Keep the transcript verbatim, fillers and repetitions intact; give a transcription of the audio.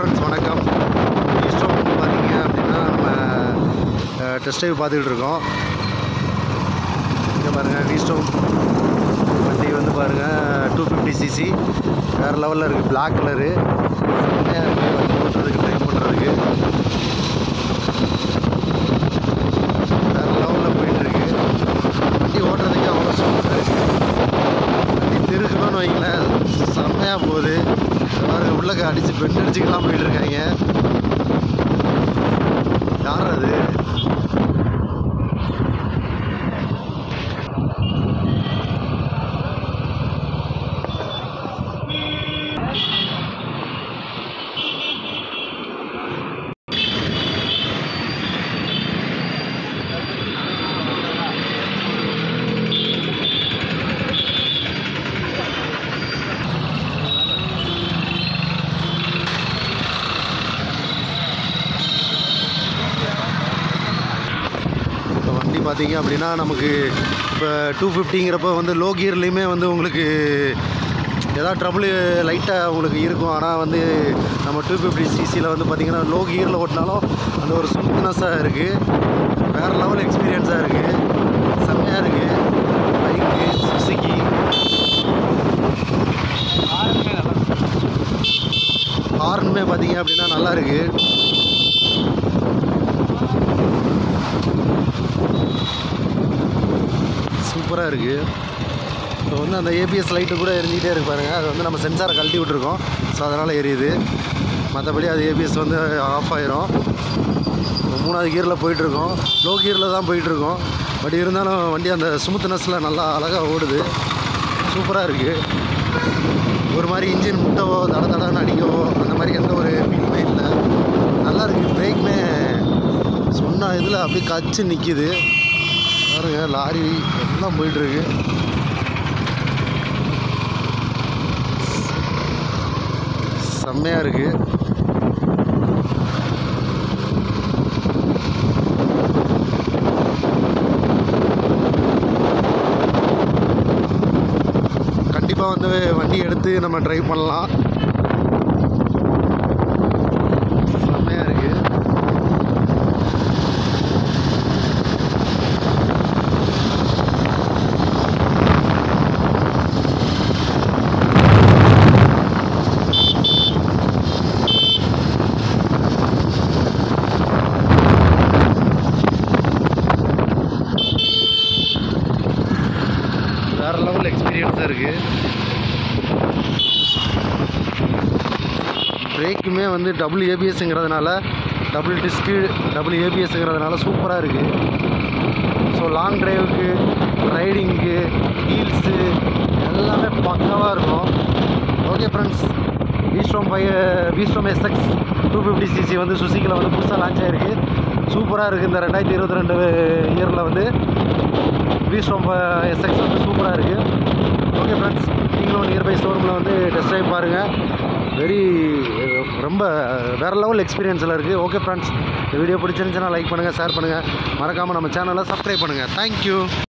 Friends வணக்கம். Storm பார்த்தீங்க அப்படின்னா நம்ம டெஸ்ட் ட்ரைவ் பார்த்துக்கிட்டு இருக்கோம். இங்கே பாருங்கள், ஸ்ட்ரோம் வண்டி வந்து பாருங்கள் டூ ஃபிஃப்டி சிசி வேறு லெவலில் இருக்குது. பிளாக் கலரு செம்மையாக இருக்குது வண்டி ஓட்டுறதுக்கு, ட்ரைவ் பண்ணுறதுக்கு வேறு லெவலில் போயிட்டுருக்கு. வண்டி ஓட்டுறதுக்கு அவ்வளோ சூப்பராக இருக்குது. வண்டி திருக்கணும்னு வைங்களேன், செம்மையாக போகுது. பாருங்க, உள்ளக்க அடித்து பெண் அடிச்சுக்கலாம் போயிட்டு இருக்காங்க. யார் அது? வண்டி பார்த்தீங்க அப்படின்னா நமக்கு இப்போ டூ ஃபிஃப்டிங்கிறப்ப வந்து லோ கியர்லேயுமே வந்து உங்களுக்கு ஏதாவது ட்ரபுள் லைட்டாக உங்களுக்கு இருக்கும். ஆனால் வந்து நம்ம டூ ஃபிஃப்டி சிசியில் வந்து பார்த்திங்கன்னா லோ கியரில் ஓட்டினாலும் அந்த ஒரு ஸ்மூத்னஸாக இருக்குது. வேறு லெவல் எக்ஸ்பீரியன்ஸாக இருக்குது. செம்மையாக இருக்குது. பைக்கு சுசுகி ஹார்னுமே பார்த்தீங்க அப்படின்னா நல்லா இருக்குது. சூப்பராக இருக்குது. இப்போ வந்து அந்த ஏபிஎஸ் லைட்டு கூட எரிஞ்சிக்கிட்டே இருக்கு பாருங்கள். அது வந்து நம்ம சென்சாரை கழட்டி விட்ருக்கோம், ஸோ அதனால் எரியுது. மற்றபடி அது ஏபிஎஸ் வந்து ஆஃப் ஆயிரும். மூணாவது கியரில் போயிட்டுருக்கோம், லோ கியரில் தான் போயிட்டுருக்கோம். பட் இருந்தாலும் வண்டி அந்த ஸ்மூத்னஸில் நல்லா அழகாக ஓடுது. சூப்பராக இருக்குது. ஒரு மாதிரி இன்ஜின் முட்டவோ தட தடன்னு அடிக்கவோ அந்த மாதிரி எந்த ஒரு ஃபீலுமே இல்லை. நல்லா இருக்குது. பிரேக்குமே சொன்ன இதில் அப்படியே கச்சு நிற்கிது பாருங்க. லாரி எல்லாம் போயிட்டுருக்கு. செம்மையாக இருக்குது. கண்டிப்பாக வந்து வண்டி எடுத்து நம்ம ட்ரைவ் பண்ணலாம். செம்மையாக இருக்குது. வேறு லெவல் எக்ஸ்பீரியன்ஸாக இருக்குது. பிரேக்குமே வந்து டபுள் ஏபிஎஸ்ங்கிறதுனால, டபுள் டிஸ்க்கு டபுள் ஏபிஎஸ்ங்கிறதுனால சூப்பராக இருக்குது. ஸோ லாங் ட்ரைவுக்கு, ரைடிங்க்கு, ஹீல்ஸு எல்லாமே பக்காவாக இருக்கும். Okay friends, Strom five Strom SX two fifty CC வந்து சுசுகியில் வந்து புதுசாக லான்ச் ஆகிருக்கு. சூப்பராக இருக்குது. இந்த ரெண்டாயிரத்தி இருபத்தி ரெண்டு இயரில் வந்து ஸ்ட்ரோம் எஸ்எக்ஸ் வந்து சூப்பராக இருக்குது. ஓகே ஃப்ரெண்ட்ஸ், நீங்களும் நியர்பை ஷோரூமில் வந்து டெஸ்ட் ட்ரைவ் பாருங்கள். வெரி ரொம்ப வேறு லெவல் எக்ஸ்பீரியன்ஸில் இருக்குது. ஓகே ஃப்ரெண்ட்ஸ், இந்த வீடியோ பிடிச்சிருந்துச்சுன்னா லைக் பண்ணுங்கள், ஷேர் பண்ணுங்கள், மறக்காமல் நம்ம சேனலை சப்ஸ்கிரைப் பண்ணுங்கள். தேங்க்யூ.